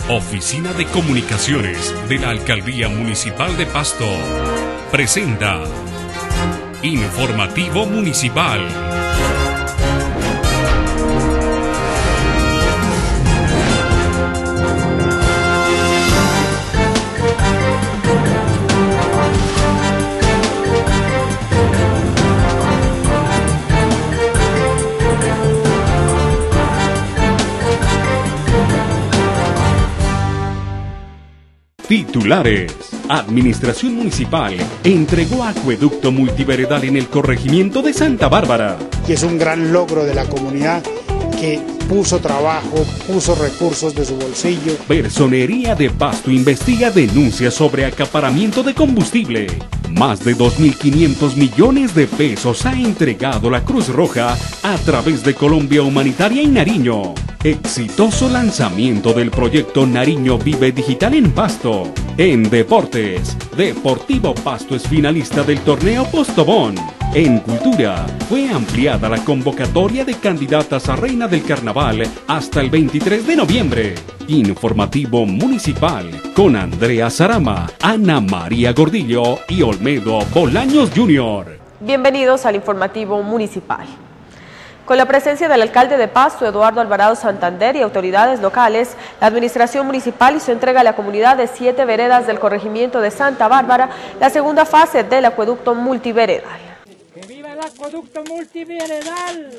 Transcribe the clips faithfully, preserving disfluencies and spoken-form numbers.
Oficina de Comunicaciones de la Alcaldía Municipal de Pasto presenta Informativo Municipal. Titulares. Administración Municipal entregó acueducto multiveredal en el corregimiento de Santa Bárbara. Y es un gran logro de la comunidad que puso trabajo, puso recursos de su bolsillo. Personería de Pasto investiga denuncias sobre acaparamiento de combustible. Más de dos mil quinientos millones de pesos ha entregado la Cruz Roja a través de Colombia Humanitaria y Nariño. Exitoso lanzamiento del proyecto Nariño Vive Digital en Pasto. En deportes, Deportivo Pasto es finalista del torneo Postobón. En cultura, fue ampliada la convocatoria de candidatas a Reina del Carnaval hasta el veintitrés de noviembre. Informativo Municipal con Andrea Sarama, Ana María Gordillo y Olmedo Bolaños junior Bienvenidos al Informativo Municipal. Con la presencia del alcalde de Pasto, Eduardo Alvarado Santander, y autoridades locales, la administración municipal hizo entrega a la comunidad de siete veredas del corregimiento de Santa Bárbara, la segunda fase del acueducto multiveredal. ¡Que viva el acueducto multiveredal!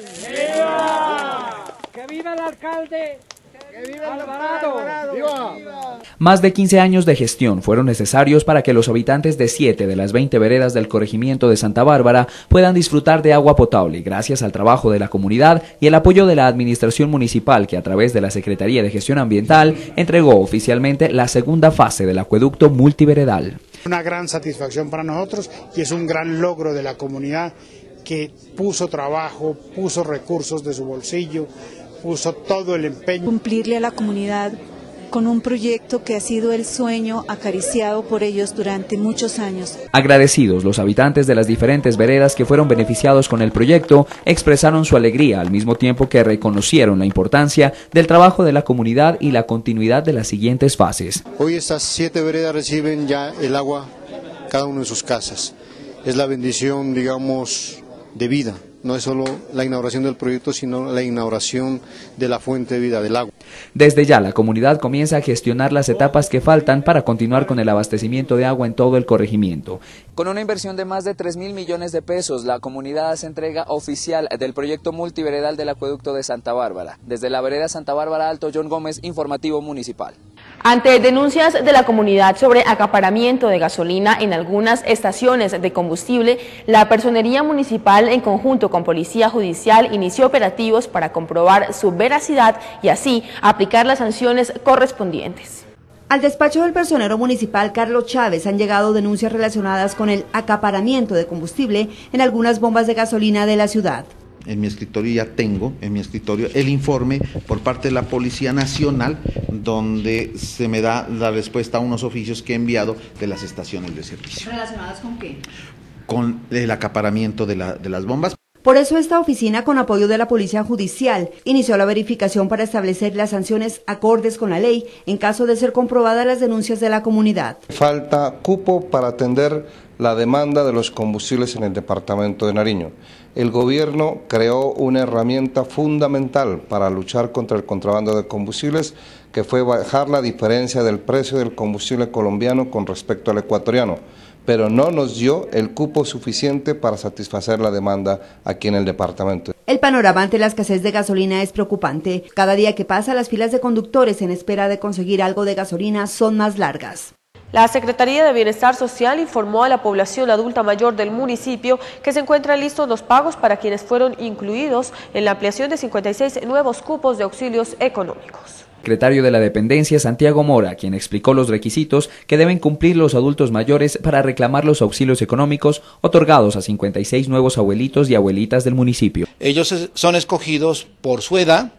¡Viva! ¡Que viva el alcalde! ¡Que viva Alvarado! ¡Viva! Más de quince años de gestión fueron necesarios para que los habitantes de siete de las veinte veredas del corregimiento de Santa Bárbara puedan disfrutar de agua potable gracias al trabajo de la comunidad y el apoyo de la administración municipal, que a través de la Secretaría de Gestión Ambiental entregó oficialmente la segunda fase del acueducto multiveredal. Una gran satisfacción para nosotros y es un gran logro de la comunidad que puso trabajo, puso recursos de su bolsillo, puso todo el empeño. Cumplirle a la comunidad con un proyecto que ha sido el sueño acariciado por ellos durante muchos años. Agradecidos, los habitantes de las diferentes veredas que fueron beneficiados con el proyecto expresaron su alegría al mismo tiempo que reconocieron la importancia del trabajo de la comunidad y la continuidad de las siguientes fases. Hoy estas siete veredas reciben ya el agua cada uno en sus casas. Es la bendición, digamos, de vida. No es solo la inauguración del proyecto, sino la inauguración de la fuente de vida, del agua. Desde ya, la comunidad comienza a gestionar las etapas que faltan para continuar con el abastecimiento de agua en todo el corregimiento. Con una inversión de más de tres mil millones de pesos, la comunidad hace entrega oficial del proyecto multiveredal del acueducto de Santa Bárbara. Desde la vereda Santa Bárbara Alto, John Gómez, Informativo Municipal. Ante denuncias de la comunidad sobre acaparamiento de gasolina en algunas estaciones de combustible, la Personería Municipal, en conjunto con Policía Judicial, inició operativos para comprobar su veracidad y así aplicar las sanciones correspondientes. Al despacho del personero municipal Carlos Chávez han llegado denuncias relacionadas con el acaparamiento de combustible en algunas bombas de gasolina de la ciudad. En mi escritorio ya tengo, en mi escritorio, el informe por parte de la Policía Nacional, donde se me da la respuesta a unos oficios que he enviado de las estaciones de servicio. ¿Relacionadas con qué? Con el acaparamiento de, la, de las bombas. Por eso esta oficina, con apoyo de la Policía Judicial, inició la verificación para establecer las sanciones acordes con la ley en caso de ser comprobadas las denuncias de la comunidad. Falta cupo para atender la demanda de los combustibles en el departamento de Nariño. El gobierno creó una herramienta fundamental para luchar contra el contrabando de combustibles, que fue bajar la diferencia del precio del combustible colombiano con respecto al ecuatoriano, pero no nos dio el cupo suficiente para satisfacer la demanda aquí en el departamento. El panorama ante la escasez de gasolina es preocupante. Cada día que pasa, las filas de conductores en espera de conseguir algo de gasolina son más largas. La Secretaría de Bienestar Social informó a la población adulta mayor del municipio que se encuentran listos los pagos para quienes fueron incluidos en la ampliación de cincuenta y seis nuevos cupos de auxilios económicos. Secretario de la Dependencia, Santiago Mora, quien explicó los requisitos que deben cumplir los adultos mayores para reclamar los auxilios económicos otorgados a cincuenta y seis nuevos abuelitos y abuelitas del municipio. Ellos son escogidos por su edad,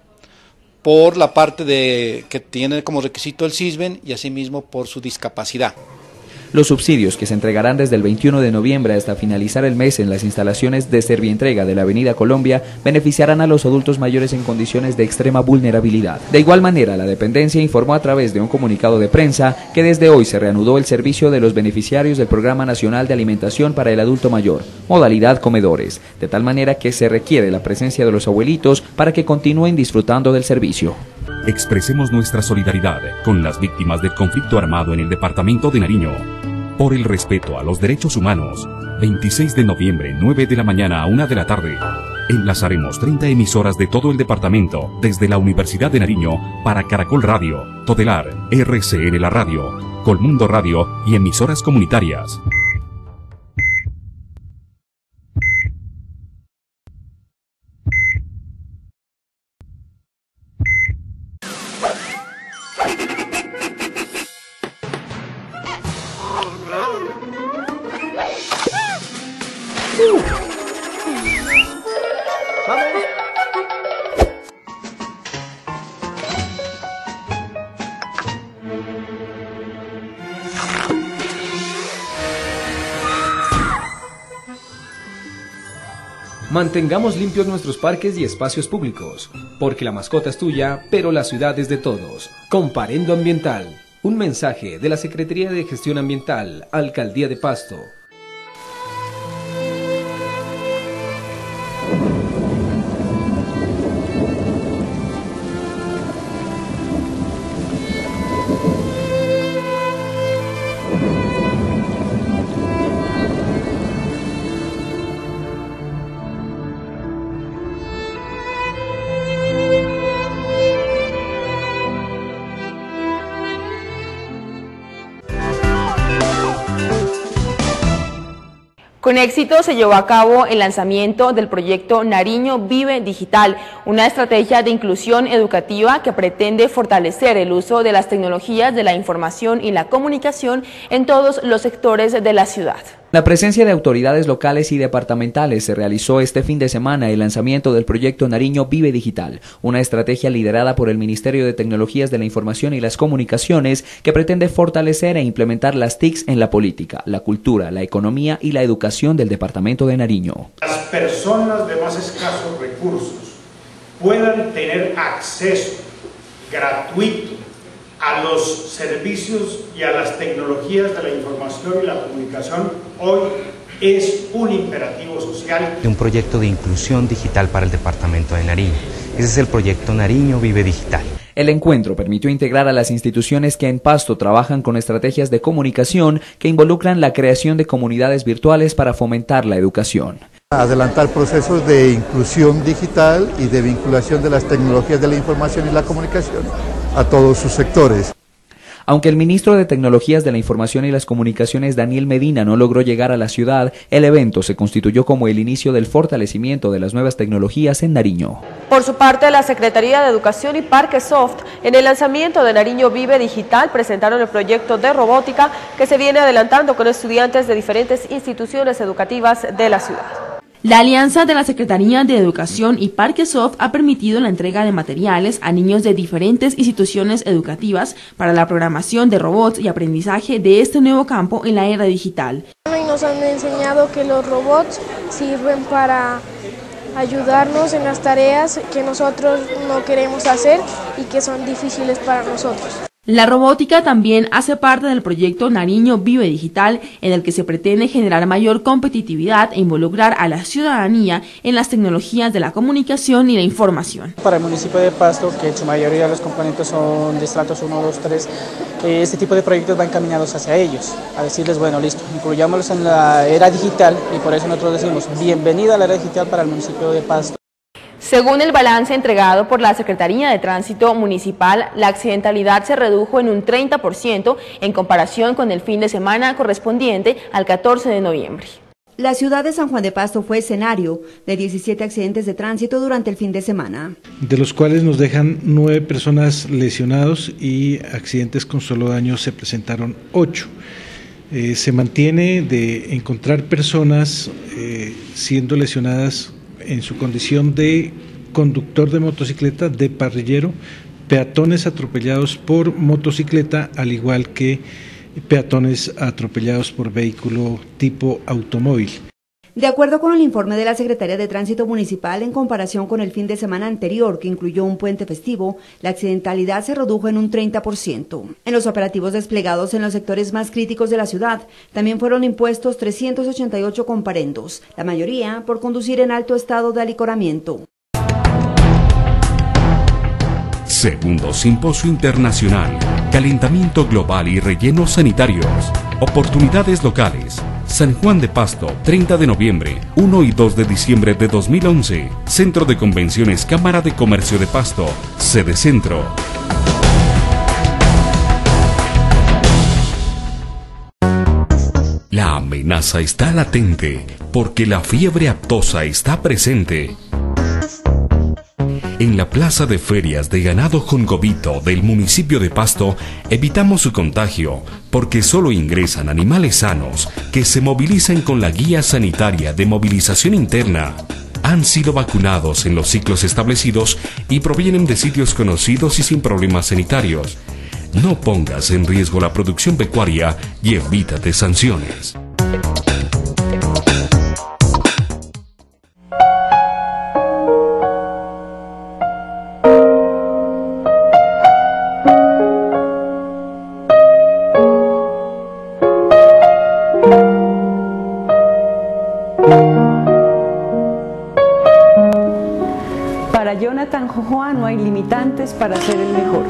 por la parte de que tiene como requisito el SISBEN y asimismo por su discapacidad. Los subsidios que se entregarán desde el veintiuno de noviembre hasta finalizar el mes en las instalaciones de Servientrega de la Avenida Colombia beneficiarán a los adultos mayores en condiciones de extrema vulnerabilidad. De igual manera, la dependencia informó a través de un comunicado de prensa que desde hoy se reanudó el servicio de los beneficiarios del Programa Nacional de Alimentación para el Adulto Mayor, modalidad comedores, de tal manera que se requiere la presencia de los abuelitos para que continúen disfrutando del servicio. Expresemos nuestra solidaridad con las víctimas del conflicto armado en el departamento de Nariño. Por el respeto a los derechos humanos, veintiséis de noviembre, nueve de la mañana a una de la tarde. Enlazaremos treinta emisoras de todo el departamento desde la Universidad de Nariño para Caracol Radio, Todelar, R C N La Radio, Colmundo Radio y emisoras comunitarias. Mantengamos limpios nuestros parques y espacios públicos, porque la mascota es tuya, pero la ciudad es de todos. Comparendo Ambiental, un mensaje de la Secretaría de Gestión Ambiental, Alcaldía de Pasto. Con éxito se llevó a cabo el lanzamiento del proyecto Nariño Vive Digital, una estrategia de inclusión educativa que pretende fortalecer el uso de las tecnologías de la información y la comunicación en todos los sectores de la ciudad. La presencia de autoridades locales y departamentales se realizó este fin de semana el lanzamiento del proyecto Nariño Vive Digital, una estrategia liderada por el Ministerio de Tecnologías de la Información y las Comunicaciones que pretende fortalecer e implementar las T I Cs en la política, la cultura, la economía y la educación del departamento de Nariño. Las personas de más escasos recursos puedan tener acceso gratuito a los servicios y a las tecnologías de la información y la comunicación hoy es un imperativo social. De un proyecto de inclusión digital para el departamento de Nariño. Ese es el proyecto Nariño Vive Digital. El encuentro permitió integrar a las instituciones que en Pasto trabajan con estrategias de comunicación que involucran la creación de comunidades virtuales para fomentar la educación. Adelantar procesos de inclusión digital y de vinculación de las tecnologías de la información y la comunicación a todos sus sectores. Aunque el ministro de Tecnologías de la Información y las Comunicaciones, Daniel Medina, no logró llegar a la ciudad, el evento se constituyó como el inicio del fortalecimiento de las nuevas tecnologías en Nariño. Por su parte, la Secretaría de Educación y Parques Soft, en el lanzamiento de Nariño Vive Digital, presentaron el proyecto de robótica que se viene adelantando con estudiantes de diferentes instituciones educativas de la ciudad. La alianza de la Secretaría de Educación y Parquesoft ha permitido la entrega de materiales a niños de diferentes instituciones educativas para la programación de robots y aprendizaje de este nuevo campo en la era digital. Y nos han enseñado que los robots sirven para ayudarnos en las tareas que nosotros no queremos hacer y que son difíciles para nosotros. La robótica también hace parte del proyecto Nariño Vive Digital, en el que se pretende generar mayor competitividad e involucrar a la ciudadanía en las tecnologías de la comunicación y la información. Para el municipio de Pasto, que en su mayoría de los componentes son de estratos uno, dos, tres, eh, este tipo de proyectos van encaminados hacia ellos, a decirles, bueno, listo, incluyámoslos en la era digital y por eso nosotros decimos, bienvenida a la era digital para el municipio de Pasto. Según el balance entregado por la Secretaría de Tránsito Municipal, la accidentalidad se redujo en un treinta por ciento en comparación con el fin de semana correspondiente al catorce de noviembre. La ciudad de San Juan de Pasto fue escenario de diecisiete accidentes de tránsito durante el fin de semana, de los cuales nos dejan nueve personas lesionados y accidentes con solo daños se presentaron ocho. Eh, se mantiene de encontrar personas eh, siendo lesionadas en su condición de conductor de motocicleta, de parrillero, peatones atropellados por motocicleta, al igual que peatones atropellados por vehículo tipo automóvil. De acuerdo con el informe de la Secretaría de Tránsito Municipal, en comparación con el fin de semana anterior, que incluyó un puente festivo, la accidentalidad se redujo en un treinta por ciento. En los operativos desplegados en los sectores más críticos de la ciudad, también fueron impuestos trescientos ochenta y ocho comparendos, la mayoría por conducir en alto estado de alicoramiento. Segundo Simposio Internacional, Calentamiento Global y Rellenos Sanitarios, Oportunidades Locales, San Juan de Pasto, treinta de noviembre, uno y dos de diciembre de dos mil once, Centro de Convenciones Cámara de Comercio de Pasto, sede Centro. La amenaza está latente, porque la fiebre aftosa está presente. En la Plaza de Ferias de Ganado Jongobito del municipio de Pasto, evitamos su contagio, porque solo ingresan animales sanos que se movilizan con la guía sanitaria de movilización interna. Han sido vacunados en los ciclos establecidos y provienen de sitios conocidos y sin problemas sanitarios. No pongas en riesgo la producción pecuaria y evítate sanciones. Para Jonathan Jojoa no hay limitantes para ser el mejor.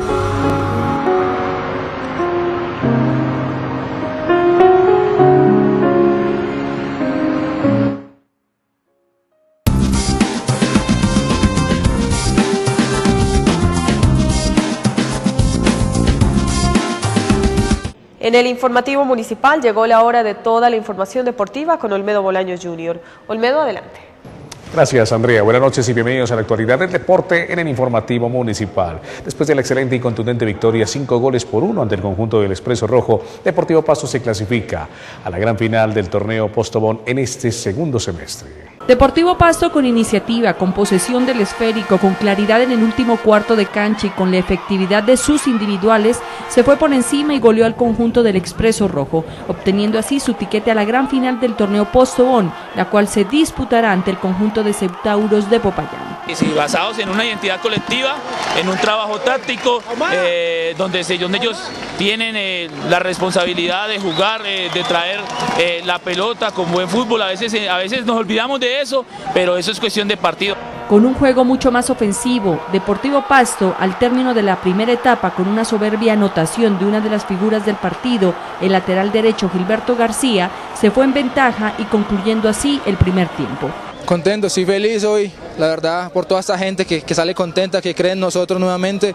En el informativo municipal llegó la hora de toda la información deportiva con Olmedo Bolaños junior Olmedo, adelante. Gracias, Andrea. Buenas noches y bienvenidos a la actualidad del deporte en el informativo municipal. Después de la excelente y contundente victoria, cinco goles por uno ante el conjunto del Expreso Rojo, Deportivo Pasto se clasifica a la gran final del torneo Postobón en este segundo semestre. Deportivo Pasto, con iniciativa, con posesión del esférico, con claridad en el último cuarto de cancha y con la efectividad de sus individuales, se fue por encima y goleó al conjunto del Expreso Rojo, obteniendo así su tiquete a la gran final del torneo Postobón, la cual se disputará ante el conjunto de Centauros de Popayán. Y sí, basados en una identidad colectiva, en un trabajo táctico, eh, donde, se, donde ellos tienen eh, la responsabilidad de jugar, eh, de traer eh, la pelota con buen fútbol. A veces, eh, a veces nos olvidamos de eso, pero eso es cuestión de partido. Con un juego mucho más ofensivo, Deportivo Pasto, al término de la primera etapa, con una soberbia anotación de una de las figuras del partido, el lateral derecho Gilberto García, se fue en ventaja y concluyendo así el primer tiempo. Contento, estoy feliz hoy, la verdad, por toda esta gente que, que sale contenta, que cree en nosotros nuevamente,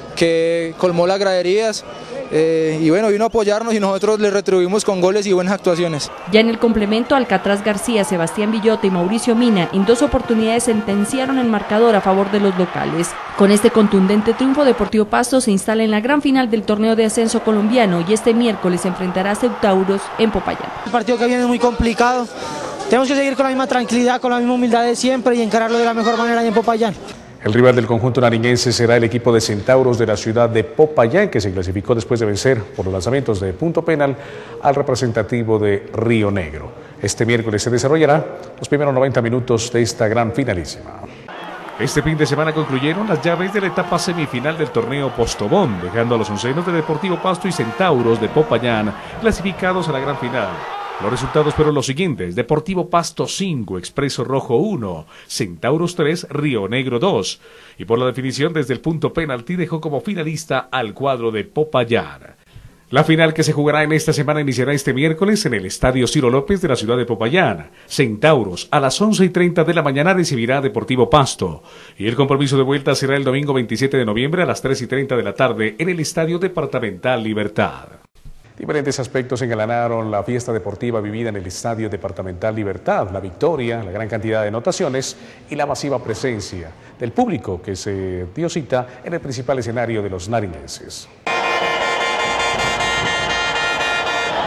que colmó las graderías eh, y bueno, vino a apoyarnos y nosotros le retribuimos con goles y buenas actuaciones. Ya en el complemento, Alcatraz García, Sebastián Villota y Mauricio Mina en dos oportunidades sentenciaron el marcador a favor de los locales. Con este contundente triunfo, Deportivo Pasto se instala en la gran final del torneo de ascenso colombiano y este miércoles enfrentará a Centauros en Popayán. El partido que viene es muy complicado. Tenemos que seguir con la misma tranquilidad, con la misma humildad de siempre y encararlo de la mejor manera ahí en Popayán. El rival del conjunto nariñense será el equipo de Centauros de la ciudad de Popayán, que se clasificó después de vencer por los lanzamientos de punto penal al representativo de Río Negro. Este miércoles se desarrollará los primeros noventa minutos de esta gran finalísima. Este fin de semana concluyeron las llaves de la etapa semifinal del torneo Postobón, dejando a los oncenos de Deportivo Pasto y Centauros de Popayán clasificados a la gran final. Los resultados fueron los siguientes: Deportivo Pasto cinco, Expreso Rojo uno, Centauros tres, Río Negro dos. Y por la definición desde el punto penalti dejó como finalista al cuadro de Popayán. La final que se jugará en esta semana iniciará este miércoles en el Estadio Ciro López de la ciudad de Popayán. Centauros a las once y treinta de la mañana recibirá a Deportivo Pasto. Y el compromiso de vuelta será el domingo veintisiete de noviembre a las tres y treinta de la tarde en el Estadio Departamental Libertad. Diferentes aspectos engalanaron la fiesta deportiva vivida en el Estadio Departamental Libertad, la victoria, la gran cantidad de anotaciones y la masiva presencia del público que se dio cita en el principal escenario de los nariñenses.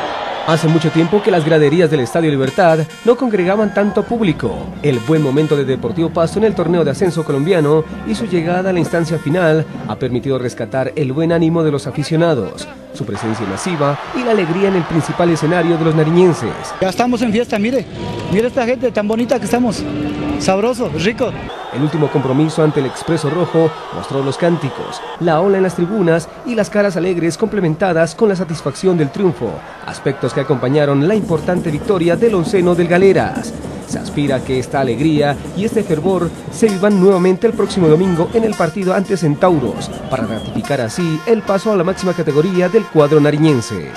Hace mucho tiempo que las graderías del Estadio Libertad no congregaban tanto público. El buen momento de Deportivo Pasto en el torneo de ascenso colombiano y su llegada a la instancia final ha permitido rescatar el buen ánimo de los aficionados, su presencia masiva y la alegría en el principal escenario de los nariñenses. Ya estamos en fiesta, mire, mire esta gente tan bonita que estamos, sabroso, rico. El último compromiso ante el Expreso Rojo mostró los cánticos, la ola en las tribunas y las caras alegres complementadas con la satisfacción del triunfo, aspectos que acompañaron la importante victoria del onceno del Galeras. Se aspira a que esta alegría y este fervor se vivan nuevamente el próximo domingo en el partido ante Centauros, para ratificar así el paso a la máxima categoría del cuadro nariñense.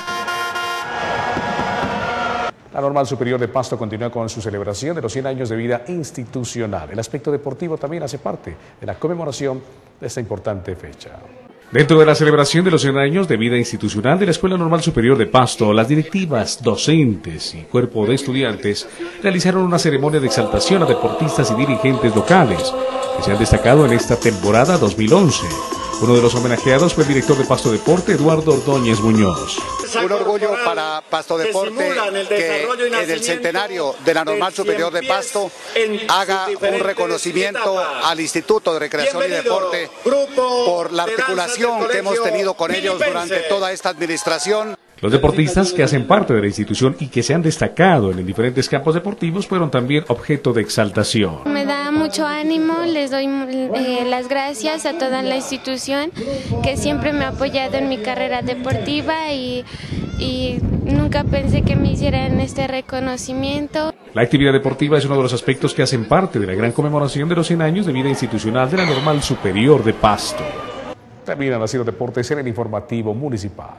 La Normal Superior de Pasto continúa con su celebración de los cien años de vida institucional. El aspecto deportivo también hace parte de la conmemoración de esta importante fecha. Dentro de la celebración de los cien años de vida institucional de la Escuela Normal Superior de Pasto, las directivas, docentes y cuerpo de estudiantes realizaron una ceremonia de exaltación a deportistas y dirigentes locales que se han destacado en esta temporada dos mil once. Uno de los homenajeados fue el director de Pasto Deporte, Eduardo Ordóñez Muñoz. Un orgullo para Pasto Deporte que en el centenario de la Normal Superior de Pasto haga un reconocimiento al Instituto de Recreación y Deporte por la articulación que hemos tenido con ellos durante toda esta administración. Los deportistas que hacen parte de la institución y que se han destacado en diferentes campos deportivos fueron también objeto de exaltación. Me da mucho ánimo, les doy eh, las gracias a toda la institución que siempre me ha apoyado en mi carrera deportiva y, y nunca pensé que me hicieran este reconocimiento. La actividad deportiva es uno de los aspectos que hacen parte de la gran conmemoración de los cien años de vida institucional de la Normal Superior de Pasto. Terminan así los deportes en el informativo municipal.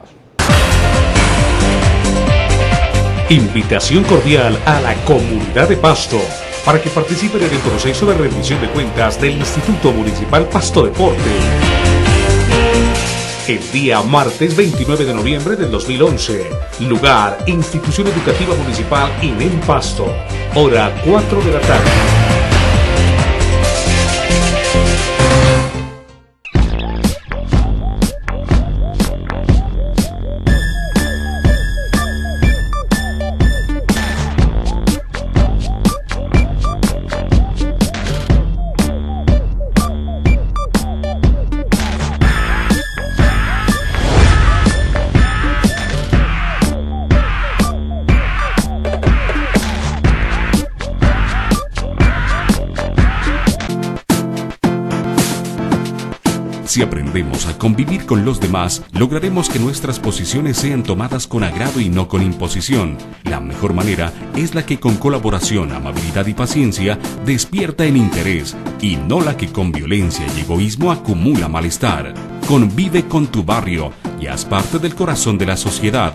Invitación cordial a la comunidad de Pasto para que participen en el proceso de rendición de cuentas del Instituto Municipal Pasto Deporte. El día martes veintinueve de noviembre del dos mil once. Lugar, Institución Educativa Municipal INEM Pasto. Hora cuatro de la tarde. Si aprendemos a convivir con los demás, lograremos que nuestras posiciones sean tomadas con agrado y no con imposición. La mejor manera es la que con colaboración, amabilidad y paciencia despierta el interés, y no la que con violencia y egoísmo acumula malestar. Convive con tu barrio y haz parte del corazón de la sociedad.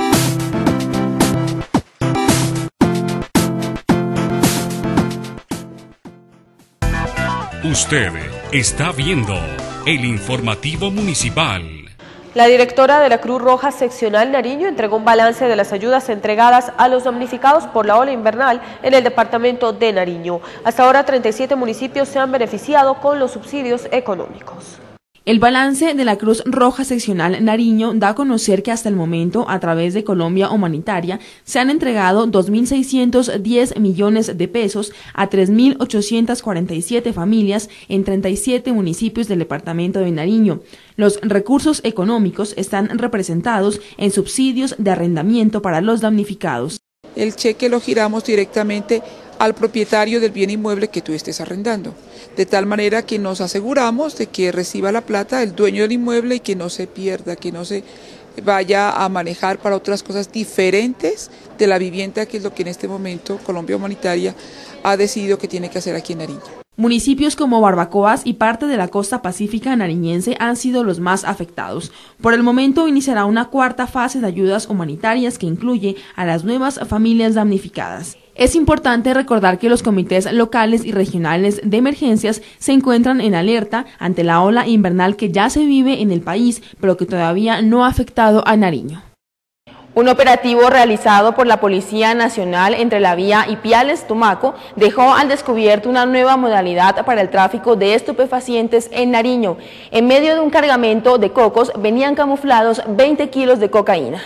Usted está viendo el informativo municipal. La directora de la Cruz Roja Seccional Nariño entregó un balance de las ayudas entregadas a los damnificados por la ola invernal en el departamento de Nariño. Hasta ahora treinta y siete municipios se han beneficiado con los subsidios económicos. El balance de la Cruz Roja Seccional Nariño da a conocer que hasta el momento, a través de Colombia Humanitaria, se han entregado dos mil seiscientos diez millones de pesos a tres mil ochocientas cuarenta y siete familias en treinta y siete municipios del departamento de Nariño. Los recursos económicos están representados en subsidios de arrendamiento para los damnificados. El cheque lo giramos directamente al propietario del bien inmueble que tú estés arrendando, de tal manera que nos aseguramos de que reciba la plata el dueño del inmueble y que no se pierda, que no se vaya a manejar para otras cosas diferentes de la vivienda, que es lo que en este momento Colombia Humanitaria ha decidido que tiene que hacer aquí en Nariño. Municipios como Barbacoas y parte de la costa pacífica nariñense han sido los más afectados. Por el momento iniciará una cuarta fase de ayudas humanitarias que incluye a las nuevas familias damnificadas. Es importante recordar que los comités locales y regionales de emergencias se encuentran en alerta ante la ola invernal que ya se vive en el país, pero que todavía no ha afectado a Nariño. Un operativo realizado por la Policía Nacional entre la vía Ipiales-Tumaco dejó al descubierto una nueva modalidad para el tráfico de estupefacientes en Nariño. En medio de un cargamento de cocos venían camuflados veinte kilos de cocaína.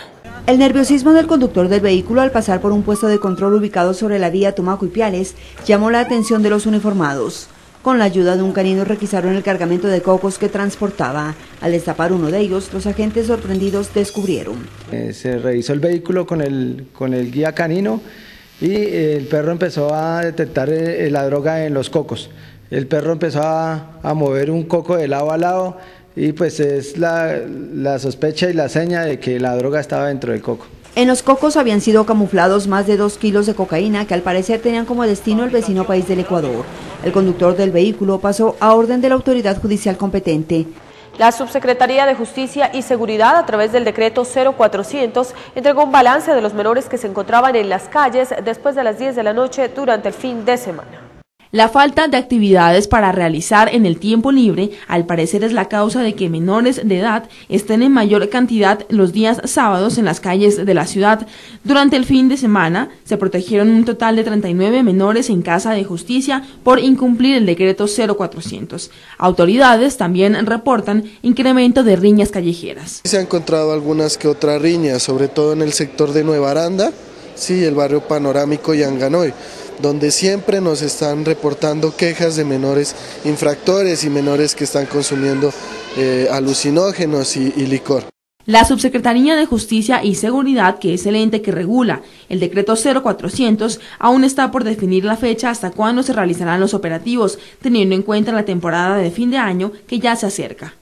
El nerviosismo del conductor del vehículo al pasar por un puesto de control ubicado sobre la vía Tumaco y Piales llamó la atención de los uniformados. Con la ayuda de un canino requisaron el cargamento de cocos que transportaba. Al destapar uno de ellos, los agentes sorprendidos descubrieron. Eh, se revisó el vehículo con el, con el guía canino y el perro empezó a detectar eh, la droga en los cocos. El perro empezó a, a mover un coco de lado a lado y pues es la, la sospecha y la seña de que la droga estaba dentro del coco. En los cocos habían sido camuflados más de dos kilos de cocaína que al parecer tenían como destino el vecino país del Ecuador. El conductor del vehículo pasó a orden de la autoridad judicial competente. La Subsecretaría de Justicia y Seguridad, a través del decreto cero cuatrocientos, entregó un balance de los menores que se encontraban en las calles después de las diez de la noche durante el fin de semana. La falta de actividades para realizar en el tiempo libre, al parecer, es la causa de que menores de edad estén en mayor cantidad los días sábados en las calles de la ciudad. Durante el fin de semana se protegieron un total de treinta y nueve menores en casa de justicia por incumplir el decreto cero cuatrocientos. Autoridades también reportan incremento de riñas callejeras. Se ha encontrado algunas que otras riñas, sobre todo en el sector de Nueva Aranda, sí, el barrio Panorámico y Anganoy, donde siempre nos están reportando quejas de menores infractores y menores que están consumiendo eh, alucinógenos y, y licor. La Subsecretaría de Justicia y Seguridad, que es el ente que regula el decreto cero cuatrocientos, aún está por definir la fecha hasta cuándo se realizarán los operativos, teniendo en cuenta la temporada de fin de año que ya se acerca.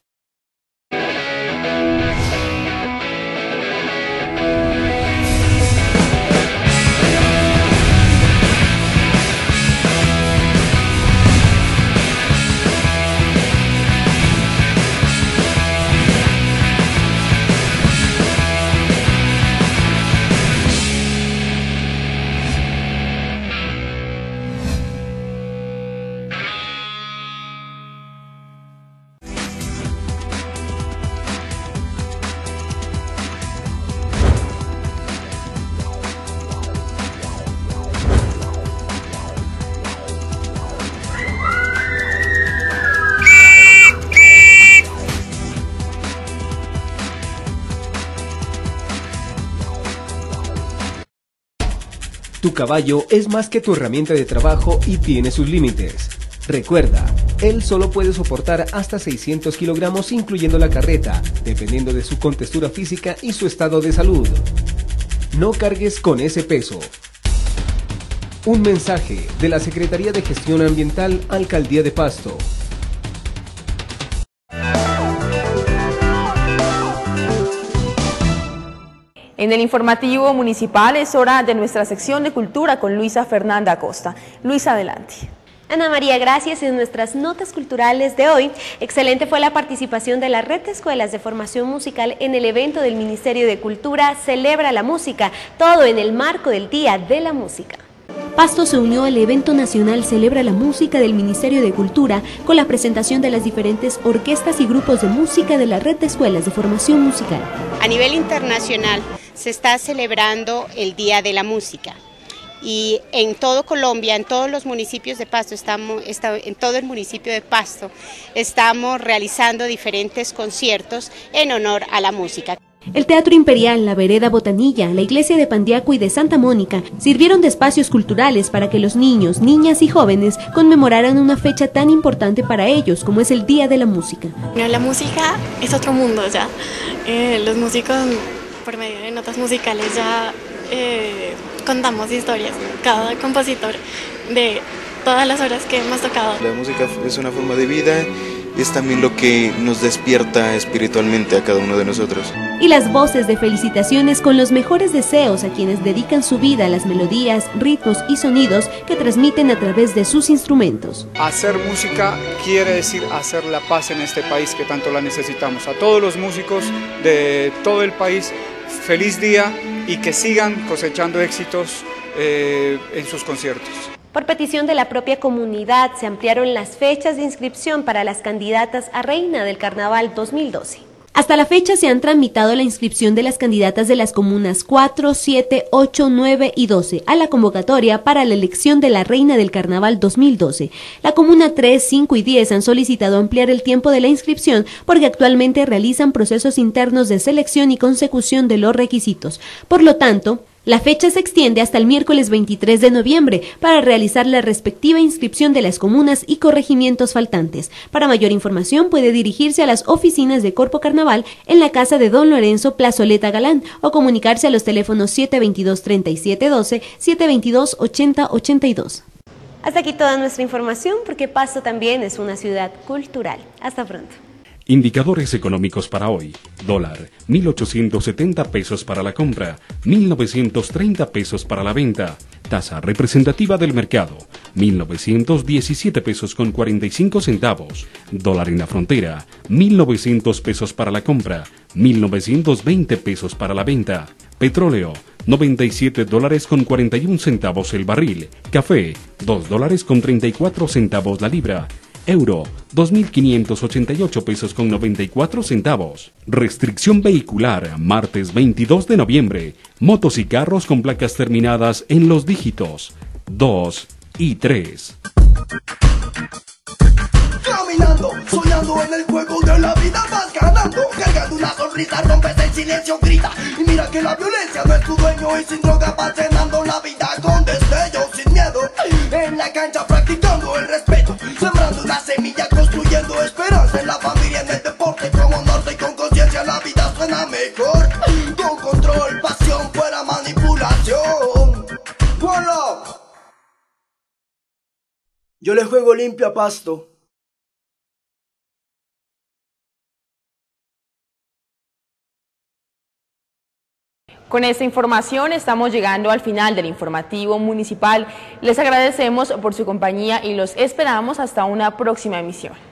Tu caballo es más que tu herramienta de trabajo y tiene sus límites. Recuerda, él solo puede soportar hasta seiscientos kilogramos incluyendo la carreta, dependiendo de su contextura física y su estado de salud. No cargues con ese peso. Un mensaje de la Secretaría de Gestión Ambiental, Alcaldía de Pasto. En el informativo municipal es hora de nuestra sección de cultura con Luisa Fernanda Acosta. Luisa, adelante. Ana María, gracias. En nuestras notas culturales de hoy, excelente fue la participación de la Red de Escuelas de Formación Musical en el evento del Ministerio de Cultura Celebra la Música, todo en el marco del Día de la Música. Pasto se unió al evento nacional Celebra la Música del Ministerio de Cultura con la presentación de las diferentes orquestas y grupos de música de la Red de Escuelas de Formación Musical. A nivel internacional se está celebrando el Día de la Música y en todo Colombia, en todos los municipios de Pasto, estamos, está, en todo el municipio de Pasto, estamos realizando diferentes conciertos en honor a la música. El Teatro Imperial, la Vereda Botanilla, la Iglesia de Pandiaco y de Santa Mónica sirvieron de espacios culturales para que los niños, niñas y jóvenes conmemoraran una fecha tan importante para ellos como es el Día de la Música. La música es otro mundo ya. Eh, los músicos, por medio de notas musicales, ya eh, contamos historias, cada compositor de todas las horas que hemos tocado. La música es una forma de vida. Es también lo que nos despierta espiritualmente a cada uno de nosotros. Y las voces de felicitaciones con los mejores deseos a quienes dedican su vida a las melodías, ritmos y sonidos que transmiten a través de sus instrumentos. Hacer música quiere decir hacer la paz en este país que tanto la necesitamos. A todos los músicos de todo el país, feliz día y que sigan cosechando éxitos eh, en sus conciertos. Por petición de la propia comunidad, se ampliaron las fechas de inscripción para las candidatas a Reina del Carnaval dos mil doce. Hasta la fecha se han tramitado la inscripción de las candidatas de las comunas cuatro, siete, ocho, nueve y doce a la convocatoria para la elección de la Reina del Carnaval dos mil doce. La comuna tres, cinco y diez han solicitado ampliar el tiempo de la inscripción porque actualmente realizan procesos internos de selección y consecución de los requisitos. Por lo tanto, la fecha se extiende hasta el miércoles veintitrés de noviembre para realizar la respectiva inscripción de las comunas y corregimientos faltantes. Para mayor información puede dirigirse a las oficinas de Corpo Carnaval en la casa de Don Lorenzo Plazoleta Galán o comunicarse a los teléfonos siete veintidós, treinta y siete doce, siete veintidós, ochenta ochenta y dos. Hasta aquí toda nuestra información porque Pasto también es una ciudad cultural. Hasta pronto. Indicadores económicos para hoy. Dólar, mil ochocientos setenta pesos para la compra, mil novecientos treinta pesos para la venta. Tasa representativa del mercado, mil novecientos diecisiete pesos con cuarenta y cinco centavos. Dólar en la frontera, mil novecientos pesos para la compra, mil novecientos veinte pesos para la venta. Petróleo, noventa y siete dólares con cuarenta y un centavos el barril. Café, dos dólares con treinta y cuatro centavos la libra. Euro, dos mil quinientos ochenta y ocho pesos con noventa y cuatro centavos. Restricción vehicular, martes veintidós de noviembre. Motos y carros con placas terminadas en los dígitos dos y tres. Caminando, soñando en el juego de la vida vas ganando. Cargando una sonrisa, rompes el silencio, grita. Y mira que la violencia no es tu dueño y sin droga vas llenando la vida con destellos, sin miedo. En la cancha practicando el respeto, sembrando una semilla, construyendo esperanza en la familia, en el deporte, con honor y con conciencia la vida suena mejor. Con control, pasión, fuera manipulación. One love. Yo le juego limpio a Pasto. Con esta información estamos llegando al final del informativo municipal. Les agradecemos por su compañía y los esperamos hasta una próxima emisión.